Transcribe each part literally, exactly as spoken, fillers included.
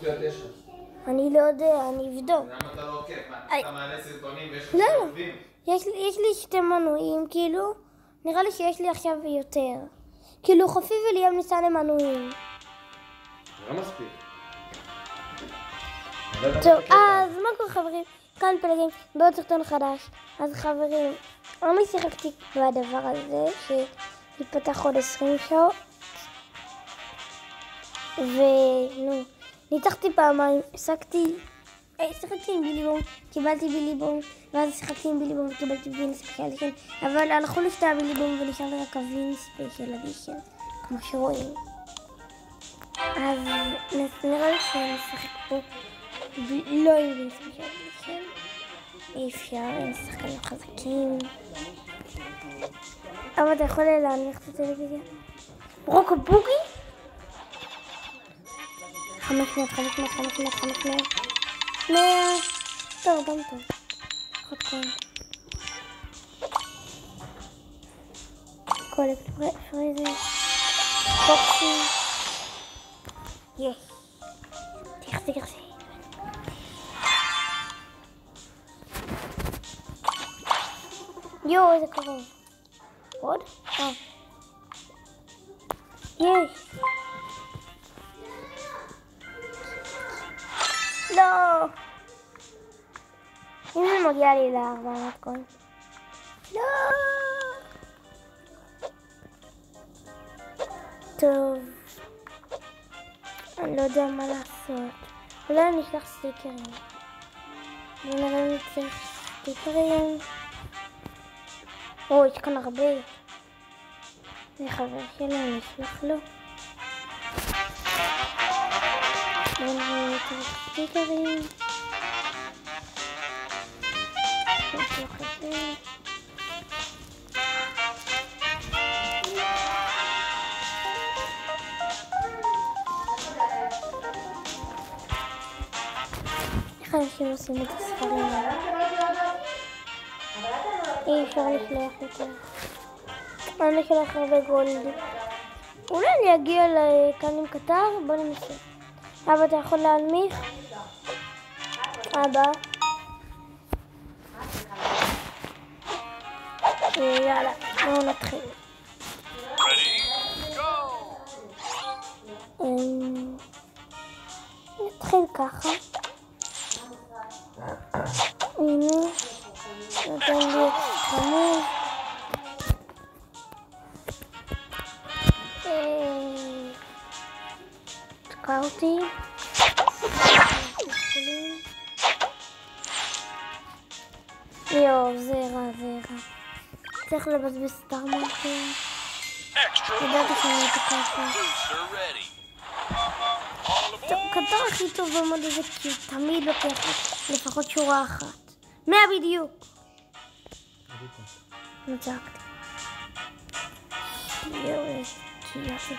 להיות תשע. אני לא יודע, אני אבדוק. למה אתה לא עוקב? מה, אתה מעלה סרטונים ויש לך לא, עוקבים? יש לי שתי מנויים, כאילו, נראה לי שיש לי עכשיו יותר. כאילו, חופי וליאם ניסה למנויים. זה לא מספיק. טוב, אז מה קורה חברים? כאן פלגים, בעוד סרטון חדש. אז חברים, אני שיחקתי בדבר הזה, שיפתח עוד עשרים שעות. ונו, ניצחתי פעמיים, השגתי, שיחקתי עם בילי בום, קיבלתי בילי בום, ואז שיחקתי עם בילי בום וקיבלתי בילי ספיישל אדישן, אבל הלכו לשתי הבילי בום ונשאר לי רק הבילי ספיישל אדישן, כמו שרואים. אז נראה לי שאני אשחק פה לא עם בילי ספיישל אדישן, אי אפשר, הם שחקנים חזקים. אבל אתה יכול להניח את הטלוויזיה? רוקו בוגי? חמש מאות, חמש מאות, חמש מאות, חמש מאות, מאה, טוב, גם טוב, עוד כהן. קולט פריזר, פוקסי, יש, תחזי תחזי. יואו, איזה קרוב. עוד? אה. יש. לא! אם זה מגיע לי לארבע מאות קוין. לא! טוב. אני לא יודע מה לעשות. אולי אני אשלח סטיקרים. ונראה לי צריך סטיקרים. או, יש כאן הרבה. זה חבר שלי, אני אשלח לו. ונראה צריך סטיקרים. נשלח את זה. איך אנשים עושים את הספרים? אי אפשר לשלוח יותר. אני אשלח הרבה גולד. אולי אני אגיע לכאן עם קטר? בוא ננסה. אבא, אתה יכול להנמיך? אבא. יאללה, בואו נתחיל. נתחיל ככה. הנה. נותן לי חמור. תקע אותי. יואו, זה רע, זה רע. צריך לבזבז סטאר מרקר. ידעתי שאני אתקע פה. קטר הכי טוב במוד הזה, כי הוא תמיד לוקח לפחות שורה אחת. מאה בדיוק. נצחקתי. יואו, יש יופי.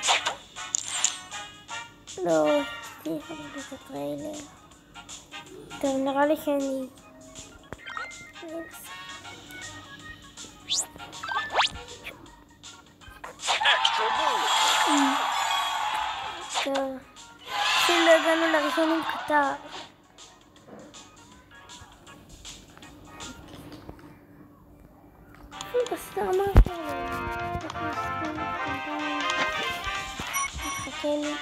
לא, יש לי את הטריילר. טוב, נראה לי שאני... טוב, אפילו הגענו לראשון עם קטר. בסדר, מה אתה מחכה לי.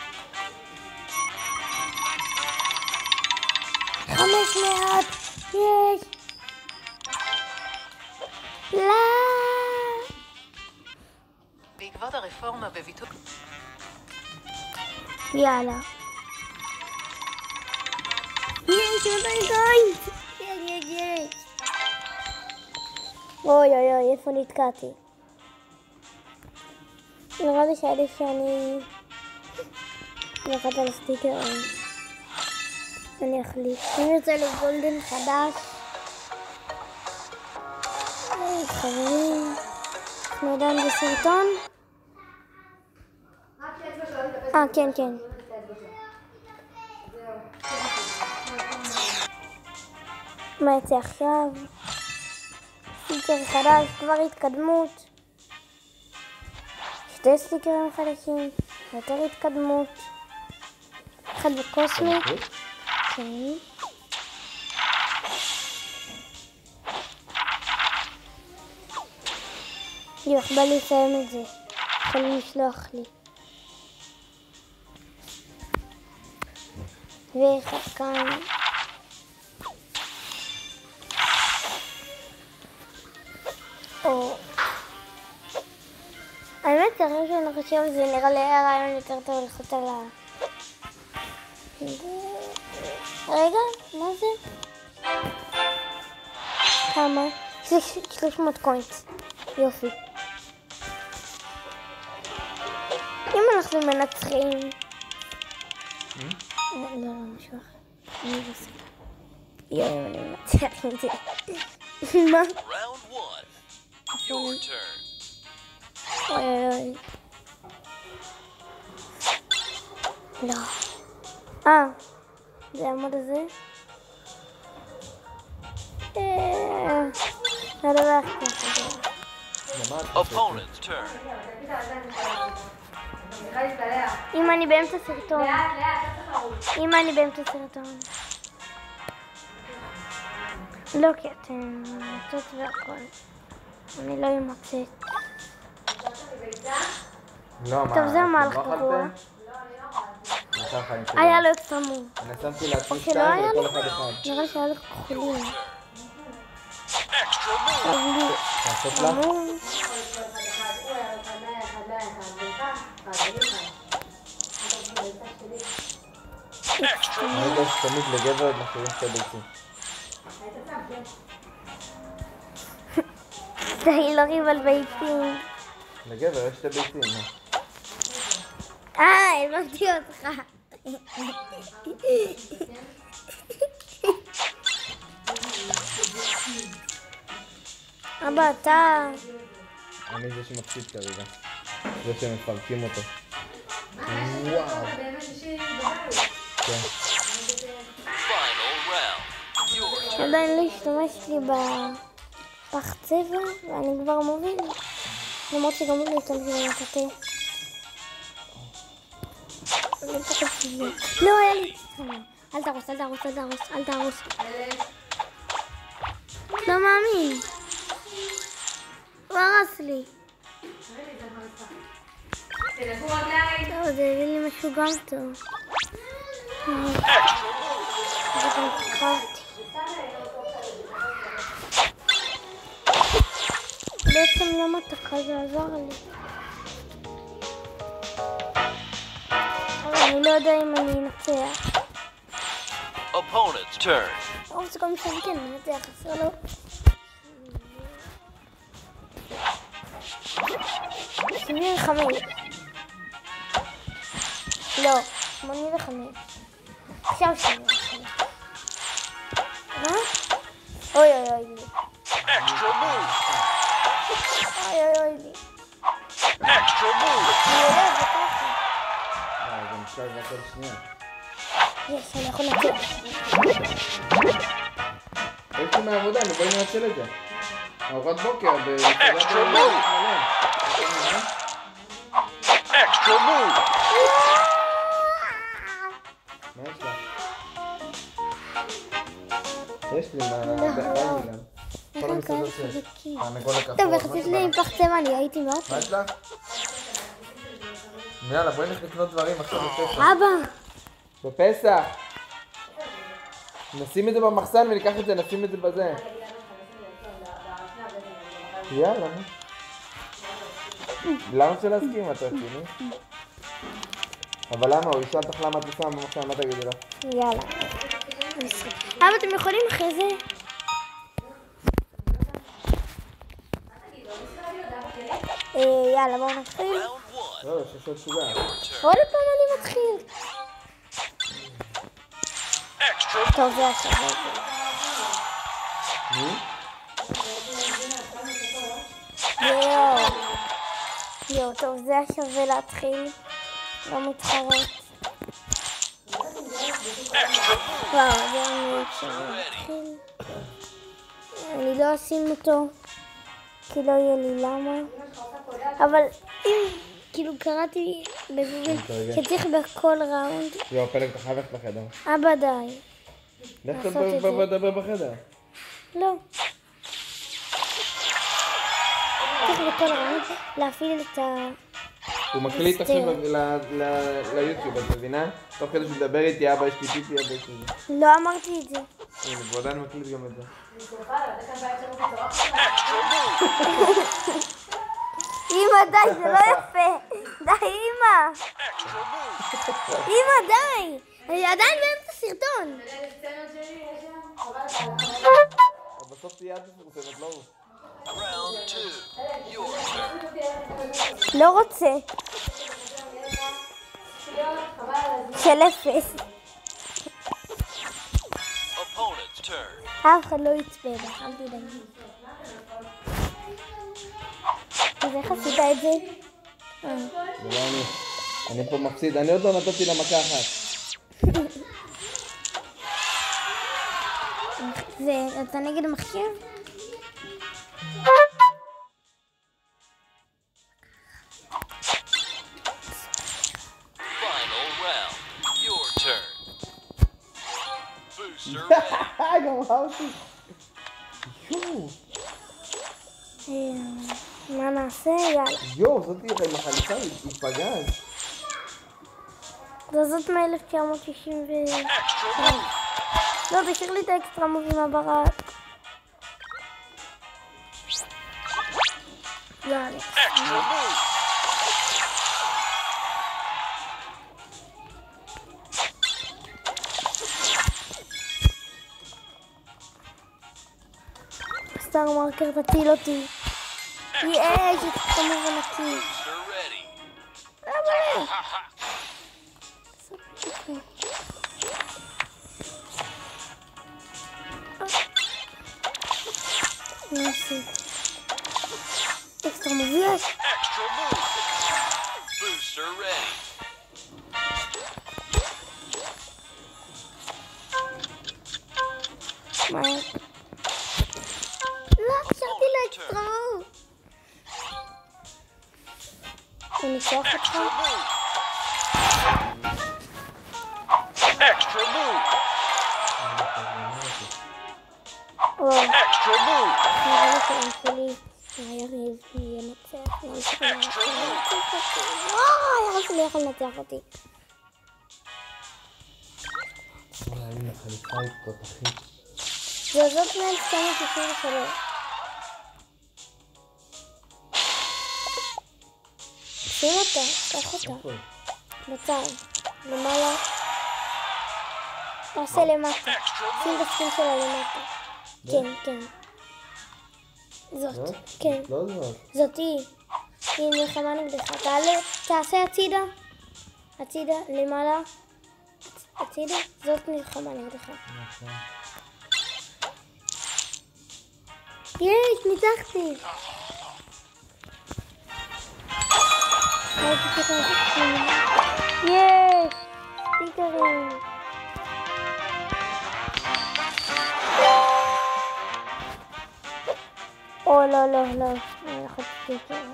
חמש מאות, יש. לא. בעקבות הרפורמה בביטול... יאללה. יש, עדיין די. יש, יש, יש. אוי אוי אוי, איפה נתקעתי? נראה לי שהיה לי שאני... נלחת על הסטיקרים. אני אחליט. אני יוצא לגולדן חדש. היי, חברים. אנחנו עדיין בסרטון. אה, כן, כן. מה יצא עכשיו? סטיקר חדש, כבר התקדמות. שתי סטיקרים חדשים, יותר התקדמות. אחד בקוסמי. כן. יו, איך בא לי לסיים את זה. יכולים לשלוח לי. ואחד כאן. או... האמת, אחרי שאני חושב על זה נראה לי היה רעיון יותר טוב ללחוץ על ה... רגע, מה זה? כמה? שלוש מאות קוינטס. יופי. אם אנחנו מנצחים... לא, לא, משהו אחר. אני לא עושה. יואי, אני מנצח עם זה. מה? אוי אוי. לא. אה, זה העמוד הזה? אה... לא דבר ככה. אם אני באמצע סרטון. אם אני באמצע סרטון. לא, כי אתם מוצאות והכל. אני לא אמוצאת. טוב, זה המהלך גרוע. היה לו אקסטרמור. אני שמתי לעצמי או שלא שתיים היה וכל לו? אחד אחד. נראה שהיה לו כחולים. לעשות לך? אני יודע שתמיד לגבר מכירים שתי ביצים. די, לא ריב על ביצים. לגבר יש שתי ביצים, מה? אה, הבנתי אותך. אבא, אתה... אני זה שמפסיד כרגע. זה שמפרקים אותו. וואו. כן. עדיין לא השתמשת לי בפח צבע ואני כבר מוביל. למרות שגם לא השתמשתי במטאטה. לא, היה לי... אל תרוס, אל תרוס, אל תרוס, אל תרוס. לא מאמין. הוא הרס לי. לא, זה הביא לי משהו גם טוב. זה גם תקרבתי. בעצם למה תקע זה עזר לי. אבל אני לא יודע אם אני אנצח. Opponent's turn. או, זה גם שאני כן מנצח, אסור לו. שמונים וחמש. לא, שמונים וחמש. עכשיו שמונים וחמש. מה? אוי אוי אוי לי. Extra move. אוי אוי אוי לי. Extra move. אני עולה את זה ככה. אה, גם אפשר לבטל שנייה. יש, אני יכול לצאת. יש לי מהעבודה, אני בואי ננצל את זה. ארוחת בוקר ב... Extra move. Extra move. מה יש לך? יש לי מה... גם. כל המסעדות שיש. הנגול לכחול. טוב, יחסית לי עם פח צבע, אני הייתי מאוד. מה יש לך? יאללה, בואי נלך לקנות דברים עכשיו בפסח. אבא! בפסח! נשים את זה במחסן וניקח את זה, נשים את זה בזה. יאללה. למה שלא להסכים? אתה רציני? אבל למה? הוא ישאל אותך למה את שמה במחסן, מה תגידי לה? יאללה. אבא, אתם יכולים אחרי זה? יאללה, בואו נתחיל. לא, יש עוד שוגע. עוד פעם אני מתחיל. טוב, זה השווה. מי? יואו. יואו, טוב, זה השווה להתחיל. לא מתחרט. וואו, זה מאוד שווה להתחיל. אני לא אשים אותו, כי לא יהיה לי למה. אבל אם, כאילו, קראתי בשביל מתרגש. שצריך בכל ראונד. יואו, פלג, אתה חייב ללכת לחדר. אבא די. לך לעשות את זה. תדבר בחדר. לא. צריך בכל ראונד להפעיל את ה... הוא מקליט עכשיו ל- ל- ליוטיוב, את מבינה? תוך כדי שהוא מדבר איתי, אבא יש לי פיפי, אבא יש לי זה. לא אמרתי את זה. הנה, הוא עדיין מקליט גם את זה. אמא די, זה לא יפה. די אמא. אמא די. אני עדיין באמצע סרטון. אבל בסוף תהיה עד מפורסמת, לא הוא. Round two. Your turn. לא רוצה. של אפס. Opponent's turn. אף אחד לא יצפה בך, אל תדאגי. אז איך עשית את זה? אה. זה לא אני. אני פה מפסיד, אני עוד לא נתתי לה מכה אחת. זה, אתה נגד המחשב? Final round. Your turn. Booster ready. גם ראה אותי. יואו, אה, מה נעשה? יאללה. יואו, זאתי עם החליפה, היא פגז. זאת מ-אלף תשע מאות שישים ו... Extra move. לא, תשאיר לי את האקסטרה מוב עם הברק. יאללה. Extra move. סטאר מרקר תטיל אותי. יש, את המוב הנקי. Booster ready. אבל... נעשה. אקסטרה מוב יש. Extra move. Booster ready. מה? לא, אפשרתי לו אקסטרה מוב. אני אקח אותך. Extra move. Extra move. וואו. Extra move. נראה לי שאין שלי היריב ינצח. וואו, היריב שלי יכול לנצח אותי. וואי, הנה החליפה היא תותחית. זו זאת מ-אלף תשע מאות שישים ושלוש. שים אותה, קח אותה. איפה היא? בצד, למעלה. תעשה למטה. Extra שים move. בסקין שלה למטה. כן, כן. זאת, זאת? כן. לא זאת. זאת היא. היא מלחמה נגדך. תעלה, תעשה הצידה. הצידה, למעלה. הצידה, זאת מלחמה נגדך. יש, ניצחתי. יש, סטיקרים. או לא, לא, לא. אני יכול סטיקרים.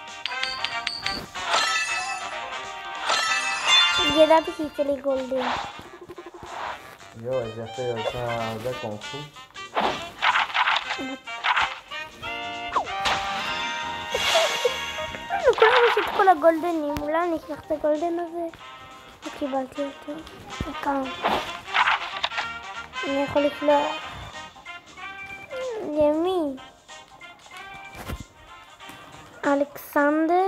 ידעתי שיצא לי גולדן. יואו, איזה יפה היא עושה זה קונפו. כולם יש את כל הגולדנים, אולי אני אשלח את הגולדן הזה. וקיבלתי אותו. וכאן. אני יכול לפלוח. למי? אלכסנדר?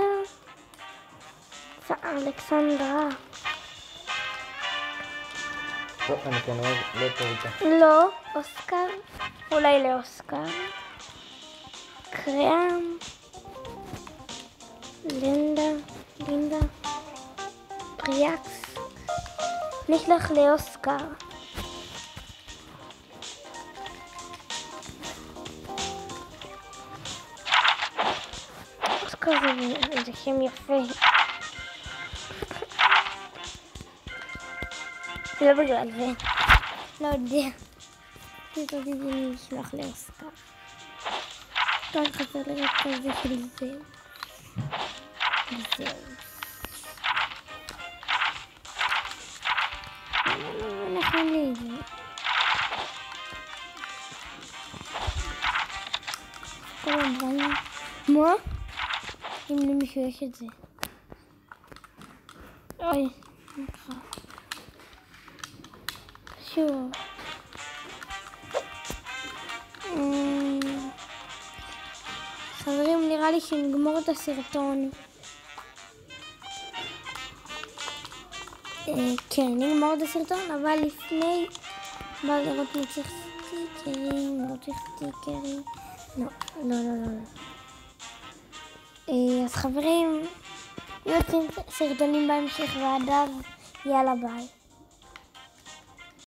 אלכסנדרה. טוב, אני כנראה לא טוב איתה. לא, אוסקר. אולי לאוסקר. קריאם. לינדה. לינדה. פריאקס. נשלח לאוסקר. אוסקר זה, זה שם יפה. לא בגלל זה. לא יודע. פתאום אני נשלח לאוסקר. כאן חסר לי רק כזה של זה. זהו. אין לי את זה. כל הדברים. מה? אם למישהו יש את זה. אוי, נקרא. קשור. חברים, נראה לי שנגמור את הסרטון. כן, נגמור את הסרטון, אבל לפני... בא לראות מי צריך סטיקרים, לא צריך סטיקרים. לא, לא, לא, לא. אז חברים, יוצאים סרטונים בהמשך ועד אז, יאללה ביי.